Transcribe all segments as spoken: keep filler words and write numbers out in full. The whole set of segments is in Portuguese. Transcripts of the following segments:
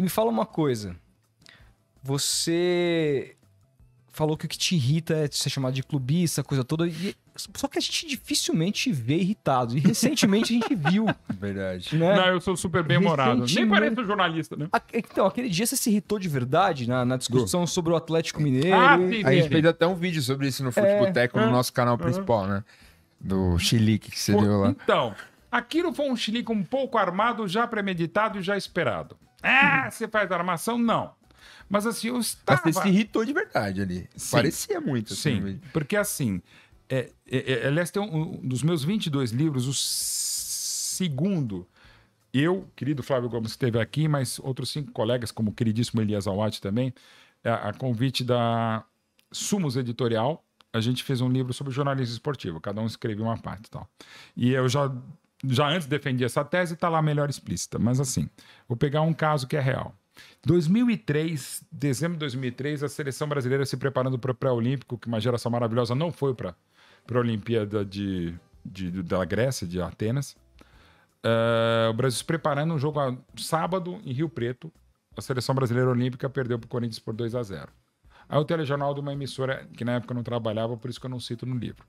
me fala uma coisa. Você falou que o que te irrita é ser chamado de clubista, coisa toda. E... Só que a gente dificilmente vê irritado. E recentemente a gente viu. Verdade. Né? Não, eu sou super bem-humorado. Nem parece um jornalista, né? Então, aquele dia você se irritou de verdade na, na discussão sobre o Atlético Mineiro. Ah, e... sim, A gente sim. fez até um vídeo sobre isso no Futeboteco, É. no nosso canal Uhum. principal, né? Do chilique que você Pô, deu lá. Então, aquilo foi um chilique um pouco armado, já premeditado e já esperado. Ah, você faz armação? Não. Mas assim, eu Mas estava... você se irritou de verdade ali. Sim. Parecia muito. Assim, no Sim, vídeo. porque assim... É, é, é, aliás, tem um, um dos meus vinte e dois livros, o segundo... Eu, querido Flávio Gomes, esteve aqui, mas outros cinco colegas, como o queridíssimo Elias Awad também, a, a convite da Sumos Editorial, a gente fez um livro sobre jornalismo esportivo. Cada um escreveu uma parte e tal. E eu já, já antes defendi essa tese, está lá melhor explícita. Mas assim, vou pegar um caso que é real. dois mil e três, dezembro de dois mil e três, a seleção brasileira se preparando para o pré-olímpico, que uma geração maravilhosa não foi para a Olimpíada de, de, da Grécia, de Atenas. Uh, o Brasil se preparando um jogo a, sábado em Rio Preto. A seleção brasileira olímpica perdeu para o Corinthians por dois a zero. Aí o telejornal de uma emissora que na época eu não trabalhava, por isso que eu não cito no livro.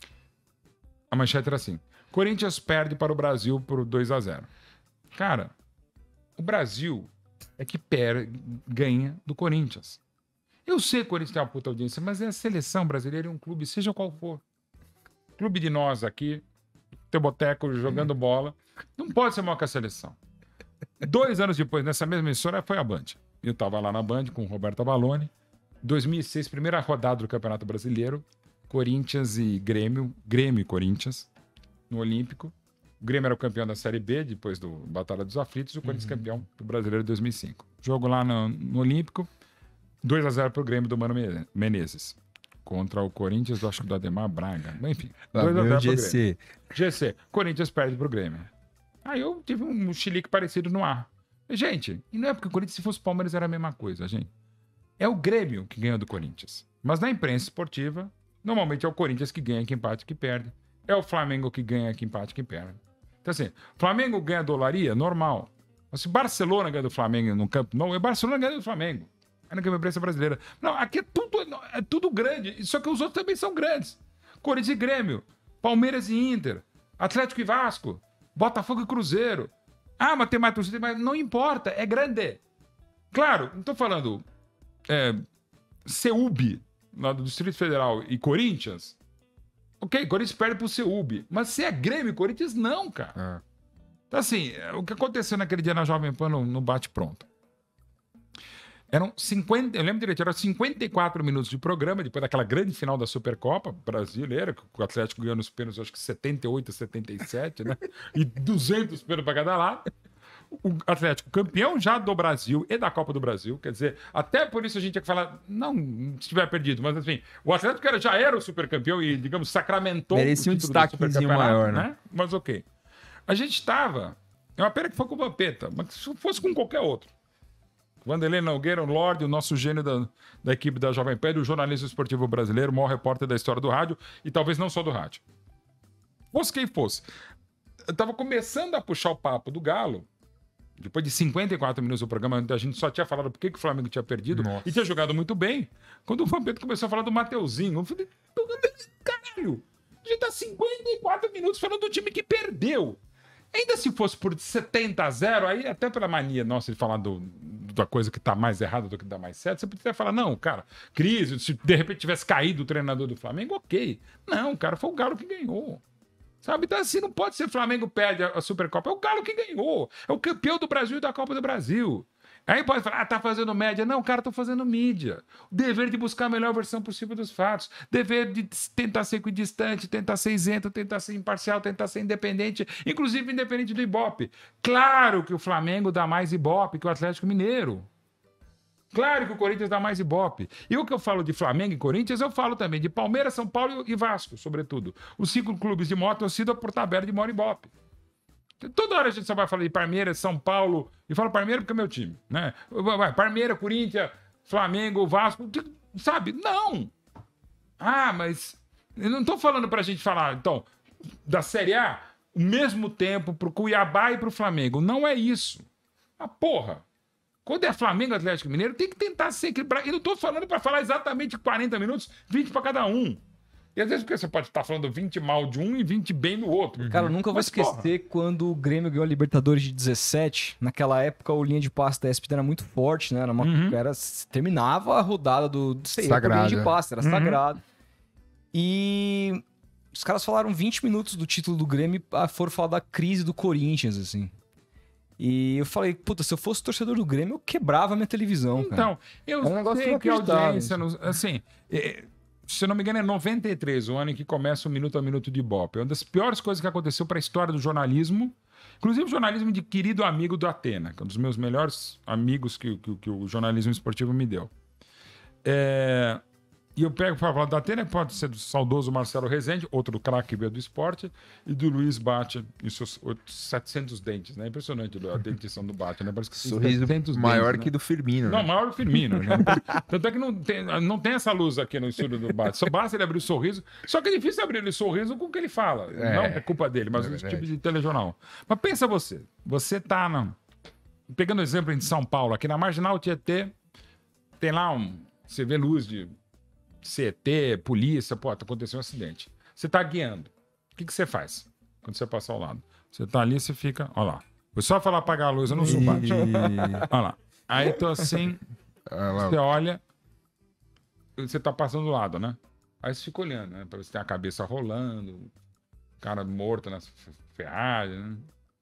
A manchete era assim: Corinthians perde para o Brasil por dois a zero. Cara, o Brasil é que per... ganha do Corinthians. Eu sei que o Corinthians tem uma puta audiência, mas é a seleção brasileira e um clube, seja qual for. Clube de nós aqui, teu boteco jogando bola, não pode ser maior que a seleção. Dois anos depois, nessa mesma emissora, foi a Band. Eu estava lá na Band com o Roberto Avalone. dois mil e seis, primeira rodada do Campeonato Brasileiro. Corinthians e Grêmio. Grêmio e Corinthians no Olímpico. O Grêmio era o campeão da Série B, depois do Batalha dos Aflitos. E o Corinthians uhum. campeão do Brasileiro de dois mil e cinco. Jogo lá no, no Olímpico. dois a zero para o Grêmio do Mano Menezes. Contra o Corinthians do, acho que do Ademar Braga. Enfim, dois a zero para o G C. G C. Corinthians perde para o Grêmio. Aí eu tive um chilique parecido no ar. Gente, e não é porque o Corinthians, se fosse o Palmeiras, era a mesma coisa, gente. É o Grêmio que ganha do Corinthians. Mas na imprensa esportiva, normalmente é o Corinthians que ganha, que empate, que perde. É o Flamengo que ganha, que empate, que perde. Então assim, Flamengo ganha do Olaria, normal. Mas se Barcelona ganha do Flamengo no campo, não, é Barcelona ganha do Flamengo. É na imprensa brasileira. Não, aqui é tudo, é tudo grande, só que os outros também são grandes. Corinthians e Grêmio, Palmeiras e Inter, Atlético e Vasco, Botafogo e Cruzeiro. Ah, mas tem mais torcida, mas não importa, é grande. Claro, não estou falando é, C U B, lá do Distrito Federal, e Corinthians. Ok, Corinthians perde pro C U B, mas se é Grêmio e Corinthians, não, cara. É. Então, assim, o que aconteceu naquele dia na Jovem Pan no, no bate-pronto? Eram cinquenta, eu lembro direito, eram cinquenta e quatro minutos de programa, depois daquela grande final da Supercopa brasileira, que o Atlético ganhou nos pênaltis, acho que setenta e oito a setenta e sete, né? E duzentos pênaltis para cada lado. O Atlético campeão já do Brasil e da Copa do Brasil, quer dizer, até por isso a gente tinha que falar, não se tiver perdido, mas enfim, o Atlético era, já era o supercampeão e, digamos, sacramentou merecia o um destaquezinho maior, né? né? Mas ok. A gente estava, é uma pena que foi com o Vampeta, mas se fosse com qualquer outro. Vanderlei Nogueira, o Lorde, o nosso gênio da, da equipe da Jovem Pan, do jornalismo esportivo brasileiro, o maior repórter da história do rádio, e talvez não só do rádio. Fosse quem fosse. Eu estava começando a puxar o papo do Galo, depois de cinquenta e quatro minutos do programa, a gente só tinha falado por que, que o Flamengo tinha perdido. Nossa. E tinha jogado muito bem. Quando o Vampeta começou a falar do Mateuzinho, eu falei, caralho, a gente tá cinquenta e quatro minutos falando do time que perdeu. Ainda se fosse por setenta a zero, aí até pela mania nossa de falar do, da coisa que tá mais errada do que dá mais certo, você poderia falar, não, cara, crise, se de repente tivesse caído o treinador do Flamengo, ok. Não, cara, foi o Galo que ganhou. Sabe? Então assim, não pode ser Flamengo perde a Supercopa, é o Galo que ganhou. É o campeão do Brasil e da Copa do Brasil. Aí pode falar, ah, tá fazendo média. Não, cara, tô fazendo mídia. O dever de buscar a melhor versão possível dos fatos. Dever de tentar ser equidistante, tentar ser isento, tentar ser imparcial, tentar ser independente, inclusive independente do Ibope. Claro que o Flamengo dá mais Ibope que o Atlético Mineiro. Claro que o Corinthians dá mais Ibope. E o que eu falo de Flamengo e Corinthians, eu falo também de Palmeiras, São Paulo e Vasco, sobretudo. Os cinco clubes de maior torcida por tabela de maior Ibope. Toda hora a gente só vai falar de Palmeiras, São Paulo, e fala Palmeiras porque é meu time, né? Vai, Palmeiras, Corinthians, Flamengo, Vasco, sabe? Não! Ah, mas eu não tô falando pra gente falar, então, da Série A, o mesmo tempo pro Cuiabá e pro Flamengo. Não é isso. Ah, porra! Quando é Flamengo e Atlético Mineiro, tem que tentar ser equilibrado. E não tô falando para falar exatamente quarenta minutos, vinte para cada um. E às vezes porque você pode estar falando vinte mal de um e vinte bem do outro. Cara, eu nunca vou Mas, esquecer porra, quando o Grêmio ganhou a Libertadores de dezessete. Naquela época, o linha de passe da E S P N era muito forte, né? Era uma, Uhum. era, terminava a rodada do... Sei, Sagrado, linha de é. passe, era Uhum. sagrado. E os caras falaram vinte minutos do título do Grêmio e foram falar da crise do Corinthians, assim. E eu falei, puta, se eu fosse torcedor do Grêmio, eu quebrava a minha televisão, cara. então, eu É um negócio sei que a inacreditável, audiência... não- assim, é, se eu não me engano, é noventa e três, o ano em que começa o Minuto a Minuto de Ibope. É uma das piores coisas que aconteceu para a história do jornalismo, inclusive o jornalismo de querido amigo do Atena, que é um dos meus melhores amigos que, que, que o jornalismo esportivo me deu. É, e eu pego para falar da Atena, pode ser do saudoso Marcelo Rezende, outro craque veio do esporte, e do Luiz Bate e seus setecentos dentes, né? Impressionante a dentição do Bate, né? Parece que tem Sorriso setecentos maior dentes, que né? do Firmino. Não, né? maior que o Firmino. Né? Tanto é que não tem, não tem essa luz aqui no estúdio do Bate. Só basta ele abrir o sorriso. Só que é difícil abrir o sorriso com o que ele fala. É, não é culpa dele, mas é os verdade. tipos de telejornal. Mas pensa você. Você tá na... Pegando o exemplo de São Paulo, aqui na Marginal Tietê, tem lá um... Você vê luz de C T, polícia, pô, aconteceu um acidente. Você tá guiando. O que, que você faz quando você passa ao lado? Você tá ali, você fica... Olha lá. Foi só falar apagar a luz, eu não sou bate. Olha lá. Aí tô assim... Ah, lá. Você olha, você tá passando do lado, né? Aí você fica olhando, né? Pra ver se tem a cabeça rolando, cara morto nas ferragens, né?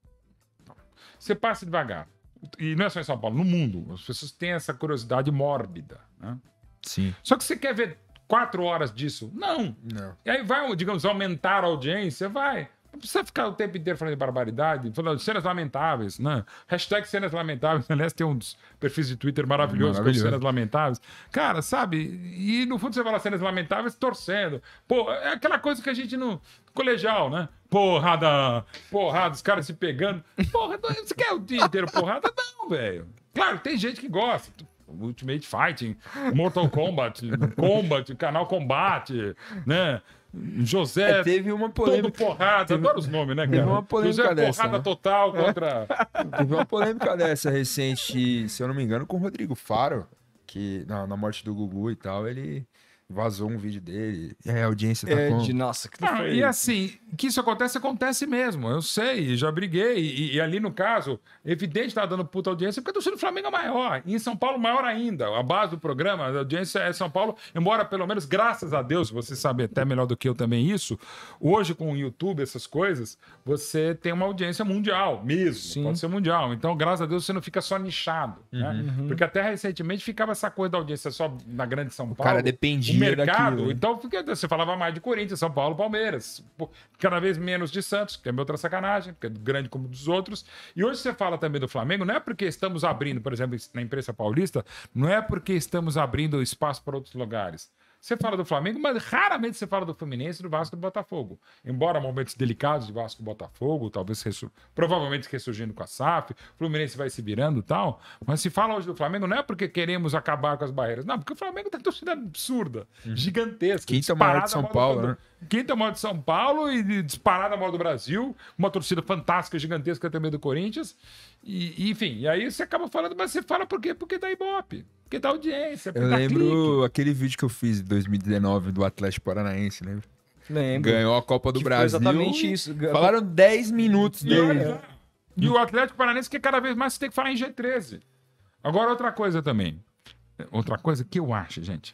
Você passa devagar. E não é só em São Paulo, no mundo. As pessoas têm essa curiosidade mórbida, né? Sim. Só que você quer ver quatro horas disso? Não. Não. E aí vai, digamos, aumentar a audiência? Vai. Não precisa ficar o tempo inteiro falando de barbaridade, falando de cenas lamentáveis, né? Hashtag cenas lamentáveis. Aliás, tem um dos perfis de Twitter maravilhoso, com Maravilhoso. cenas lamentáveis. Cara, sabe? E no fundo você fala cenas lamentáveis torcendo. Pô, é aquela coisa que a gente no colegial, né? Porrada, porrada, os caras se pegando. Porra, você quer o dia inteiro porrada? Não, velho. Claro, tem gente que gosta. Ultimate Fighting, Mortal Kombat, Combat, Canal Combate, né? José, É, teve uma todo polêmica. porrada, teve- adoro os nomes, né, cara? teve uma polêmica José dessa, porrada né? total contra... Teve uma polêmica dessa recente, se eu não me engano, com o Rodrigo Faro, que na, na morte do Gugu e tal, ele vazou um vídeo dele. E aí a audiência tá É, com... de nossa, que Não, foi... e assim, que isso acontece, acontece mesmo. Eu sei, já briguei. E, e ali no caso, evidente tá dando puta audiência, porque a torcida do Flamengo é maior. E em São Paulo, maior ainda. A base do programa, a audiência é São Paulo, embora pelo menos, graças a Deus, você sabe até melhor do que eu também isso, hoje com o YouTube, essas coisas, você tem uma audiência mundial mesmo. Sim. Pode ser mundial. Então, graças a Deus, você não fica só nichado. Né? Porque até recentemente ficava essa coisa da audiência só na grande São Paulo. cara dependia o mercado, daquilo, né? então, porque você falava mais de Corinthians, São Paulo, Palmeiras. Pô, cada vez menos de Santos, que é outra sacanagem, que é grande como dos outros. E hoje você fala também do Flamengo, não é porque estamos abrindo, por exemplo, na imprensa paulista, não é porque estamos abrindo espaço para outros lugares. Você fala do Flamengo, mas raramente você fala do Fluminense, do Vasco e do Botafogo. Embora momentos delicados de Vasco e Botafogo, talvez ressu... provavelmente ressurgindo com a S A F, o Fluminense vai se virando e tal, mas se fala hoje do Flamengo não é porque queremos acabar com as barreiras, não, porque o Flamengo tem torcida absurda, gigantesca. Quinta maior de disparada São maior do- Paulo, né? Quinta maior de São Paulo e disparada maior do Brasil, uma torcida fantástica, gigantesca também do Corinthians, e, e, enfim, e aí você acaba falando, mas você fala por quê? Porque dá Ibope, porque dá audiência, porque Eu dá lembro clique. aquele vídeo que eu fiz em dois mil e dezenove do Atlético Paranaense, né? Lembro. Ganhou a Copa do Que foi Brasil. exatamente e isso. Falaram dez minutos E, olha dele. só. E o Atlético Paranaense que cada vez mais você tem que falar em G treze. Agora, outra coisa também. Outra coisa que eu acho, gente.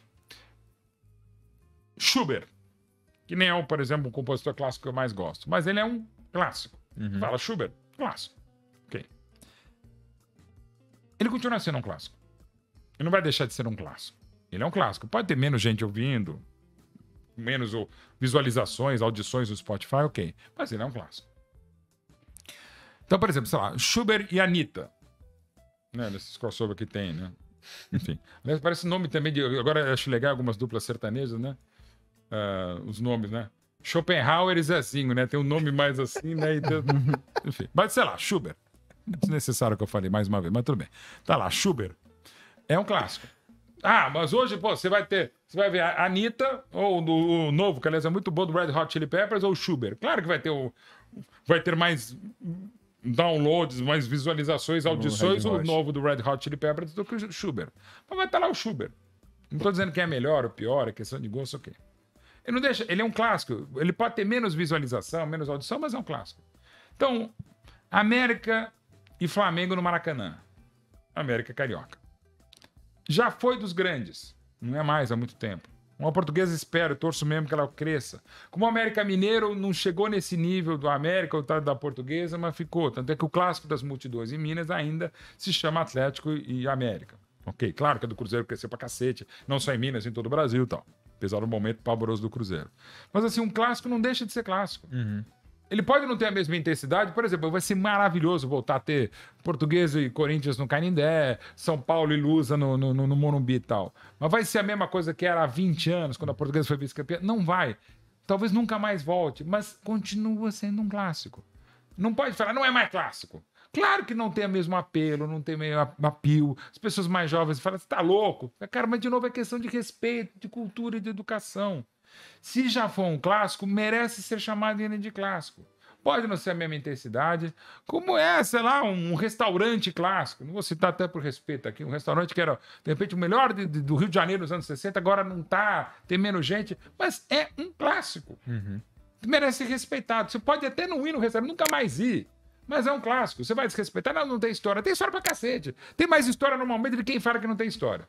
Schubert, que nem é, um, por exemplo, um compositor clássico que eu mais gosto, mas ele é um clássico. Fala Schubert, clássico. Ok. Ele continua sendo um clássico. Ele não vai deixar de ser um clássico. Ele é um clássico. Pode ter menos gente ouvindo, menos ou, visualizações, audições no Spotify, ok. Mas ele é um clássico. Então, por exemplo, sei lá, Schubert e Anitta. Né, nesses crossover que tem, né? Enfim. Aliás, parece nome também de... Agora eu acho legal algumas duplas sertanejas, né? Ah, os nomes, né? Schopenhauer e Zezinho, né? Tem um nome mais assim, né? E tem- Enfim. Mas, sei lá, Schubert. Desnecessário que eu falei mais uma vez, mas tudo bem. Tá lá, Schubert. É um clássico. Ah, mas hoje, pô, você vai ter... Você vai ver a Anitta, ou o, o novo, que aliás é muito bom, do Red Hot Chili Peppers, ou o Schubert. Claro que vai ter o... Vai ter mais... downloads, mais visualizações, audições, Red o Hot. novo do Red Hot Chili Peppers do que o Schubert. Mas vai estar lá o Schubert. Não tô dizendo que é melhor ou pior, é questão de gosto, ok. Ele não deixa, ele é um clássico. Ele pode ter menos visualização, menos audição, mas é um clássico. Então, América e Flamengo no Maracanã. América Carioca. Já foi dos grandes. Não é mais há muito tempo. Uma portuguesa espero, torço mesmo que ela cresça. Como o América Mineiro não chegou nesse nível do América ou da portuguesa, mas ficou. Tanto é que o clássico das multidões em Minas ainda se chama Atlético e América. Ok, claro que a do Cruzeiro cresceu pra cacete, não só em Minas, em todo o Brasil e tal. Apesar do momento pavoroso do Cruzeiro. Mas assim, um clássico não deixa de ser clássico. Uhum. Ele pode não ter a mesma intensidade, por exemplo, vai ser maravilhoso voltar a ter Português e Corinthians no Canindé, São Paulo e Lusa no, no, no Morumbi e tal. Mas vai ser a mesma coisa que era há vinte anos, quando a Portuguesa foi vice-campeã? Não vai. Talvez nunca mais volte, mas continua sendo um clássico. Não pode falar, não é mais clássico. Claro que não tem o mesmo apelo, não tem o mesmo apelo. As pessoas mais jovens falam, você tá louco? Cara, mas de novo é questão de respeito, de cultura e de educação. Se já for um clássico, merece ser chamado ainda de clássico. Pode não ser a mesma intensidade, como é, sei lá, um restaurante clássico. Não vou citar até por respeito aqui, um restaurante que era, de repente, o melhor de, de, do Rio de Janeiro nos anos sessenta, agora não tá, tem menos gente, mas é um clássico. Uhum. Merece ser respeitado. Você pode até não ir no restaurante, nunca mais ir. Mas é um clássico. Você vai desrespeitar? Não, não tem história. Tem história pra cacete. Tem mais história normalmente de quem fala que não tem história.